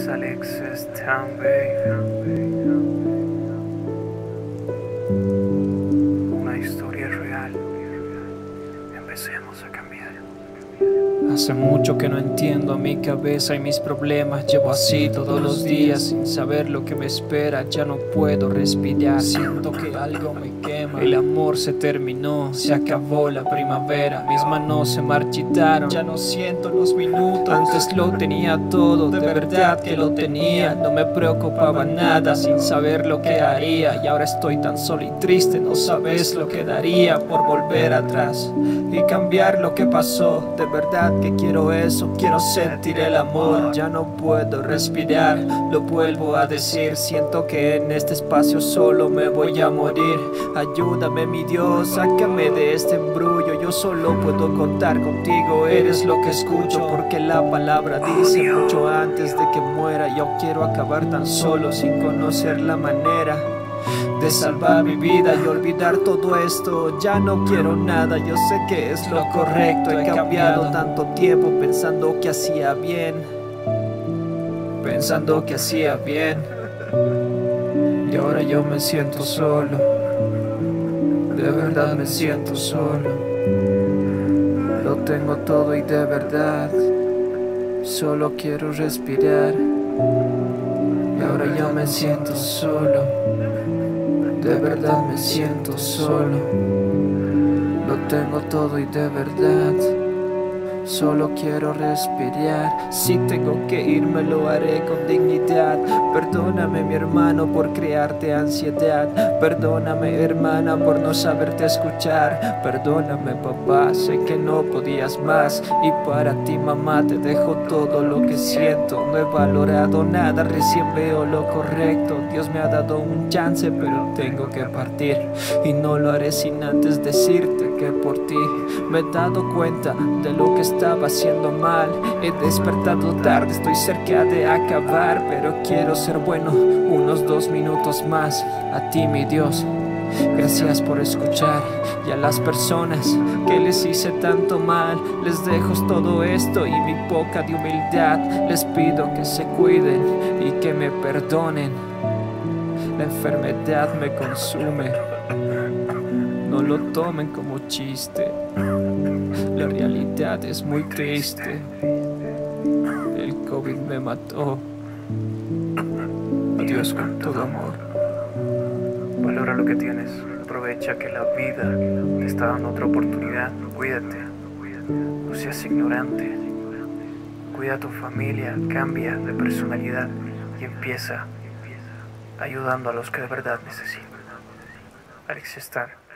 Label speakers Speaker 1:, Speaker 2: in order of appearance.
Speaker 1: Alexis Town, baby. Una historia real. Empecemos a cambiar.
Speaker 2: Hace mucho que no entiendo mi cabeza y mis problemas. Llevo así todos los días sin saber lo que me espera. Ya no puedo respirar, siento que algo me quema. El amor se terminó, se acabó la primavera. Mis manos se marchitaron, ya no siento los minutos. Antes lo tenía todo, de verdad que lo tenía. No me preocupaba nada sin saber lo que haría. Y ahora estoy tan solo y triste, no sabes lo que daría por volver atrás y cambiar lo que pasó. De verdad que quiero eso, quiero sentir el amor. Ya no puedo respirar, lo vuelvo a decir. Siento que en este espacio solo me voy a morir. Ayúdame mi Dios, sácame de este embrullo. Yo solo puedo contar contigo, eres lo que escucho. Porque la palabra dice mucho antes de que muera. Yo quiero acabar tan solo sin conocer la manera de salvar mi vida y olvidar todo esto. Ya no quiero nada, yo sé que es lo correcto. He cambiado tanto tiempo pensando que hacía bien, pensando que hacía bien. Y ahora yo me siento solo, de verdad me siento solo. Lo tengo todo y de verdad solo quiero respirar. Y ahora yo me siento solo, de verdad me siento solo. Lo tengo todo y de verdad solo quiero respirar. Si tengo que irme lo haré con dignidad. Perdóname mi hermano por crearte ansiedad. Perdóname hermana por no saberte escuchar. Perdóname papá, sé que no podías más. Y para ti mamá te dejo todo lo que siento. No he valorado nada, recién veo lo correcto. Dios me ha dado un chance pero tengo que partir. Y no lo haré sin antes decirte que por ti me he dado cuenta de lo que estaba haciendo mal. He despertado tarde, estoy cerca de acabar, pero quiero ser bueno unos 2 minutos más. A ti mi Dios, gracias por escuchar. Y a las personas que les hice tanto mal, les dejo todo esto y mi poca de humildad. Les pido que se cuiden y que me perdonen. La enfermedad me consume, no lo tomen como chiste. La realidad es muy triste. El COVID me mató. Adiós con todo amor.
Speaker 1: Valora lo que tienes. Aprovecha que la vida te está dando otra oportunidad. Cuídate. No seas ignorante. Cuida a tu familia. Cambia de personalidad y empieza ayudando a los que de verdad necesitan. Alexis Star.